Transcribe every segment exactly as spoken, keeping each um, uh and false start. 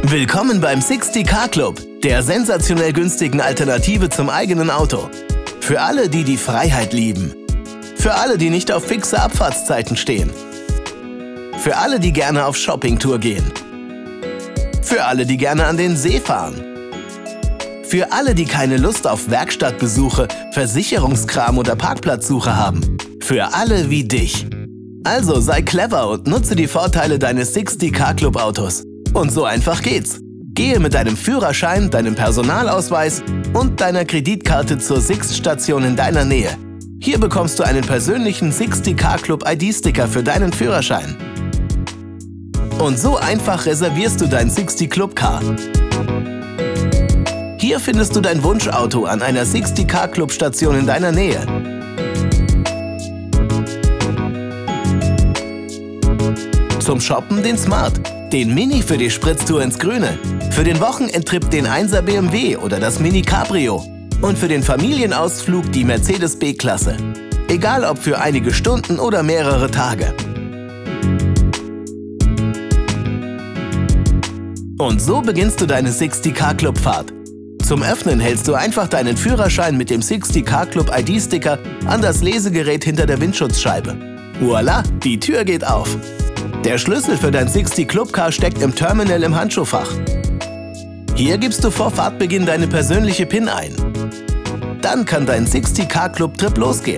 Willkommen beim sechzig Car Club, der sensationell günstigen Alternative zum eigenen Auto. Für alle, die die Freiheit lieben. Für alle, die nicht auf fixe Abfahrtszeiten stehen. Für alle, die gerne auf Shoppingtour gehen. Für alle, die gerne an den See fahren. Für alle, die keine Lust auf Werkstattbesuche, Versicherungskram oder Parkplatzsuche haben. Für alle wie dich. Also sei clever und nutze die Vorteile deines sechzig Car Club Autos. Und so einfach geht's. Gehe mit deinem Führerschein, deinem Personalausweis und deiner Kreditkarte zur Sixt-Station in deiner Nähe. Hier bekommst du einen persönlichen sechzig Car Club I D-Sticker für deinen Führerschein. Und so einfach reservierst du dein sechzig Club Car. Hier findest du dein Wunschauto an einer sechzig Car Club Station in deiner Nähe. Zum Shoppen den Smart, den Mini für die Spritztour ins Grüne, für den Wochenendtrip den einser B M W oder das Mini Cabrio und für den Familienausflug die Mercedes B-Klasse. Egal ob für einige Stunden oder mehrere Tage. Und so beginnst du deine sechzig Car Club Fahrt. Zum Öffnen hältst du einfach deinen Führerschein mit dem sechzig Car Club I D-Sticker an das Lesegerät hinter der Windschutzscheibe. Voila, die Tür geht auf. Der Schlüssel für dein sechzig Club Car steckt im Terminal im Handschuhfach. Hier gibst du vor Fahrtbeginn deine persönliche PIN ein. Dann kann dein sechzig Car Club Trip losgehen.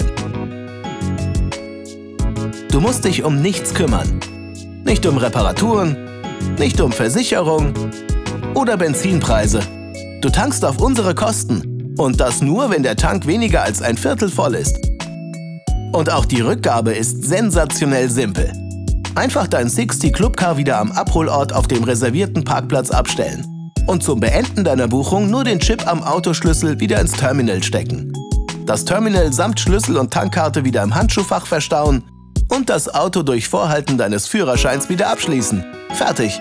Du musst dich um nichts kümmern. Nicht um Reparaturen, nicht um Versicherung oder Benzinpreise. Du tankst auf unsere Kosten und das nur, wenn der Tank weniger als ein Viertel voll ist. Und auch die Rückgabe ist sensationell simpel. Einfach dein sechzig Club Car wieder am Abholort auf dem reservierten Parkplatz abstellen und zum Beenden deiner Buchung nur den Chip am Autoschlüssel wieder ins Terminal stecken. Das Terminal samt Schlüssel und Tankkarte wieder im Handschuhfach verstauen und das Auto durch Vorhalten deines Führerscheins wieder abschließen. Fertig!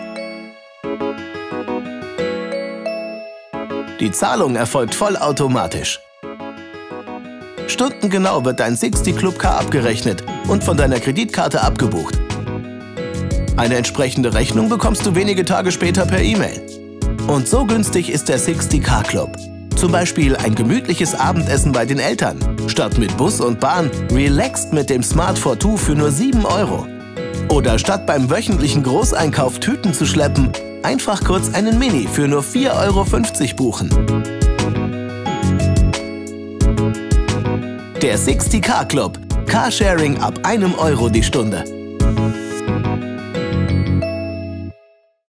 Die Zahlung erfolgt vollautomatisch. Stundengenau wird dein sechzig Club Car abgerechnet und von deiner Kreditkarte abgebucht. Eine entsprechende Rechnung bekommst du wenige Tage später per E-Mail. Und so günstig ist der sechzig Car Club. Zum Beispiel ein gemütliches Abendessen bei den Eltern. Statt mit Bus und Bahn relaxed mit dem Smart for Two für nur sieben Euro. Oder statt beim wöchentlichen Großeinkauf Tüten zu schleppen, einfach kurz einen Mini für nur vier Euro fünfzig buchen. Der sechzig Car Club. Carsharing ab einem Euro die Stunde.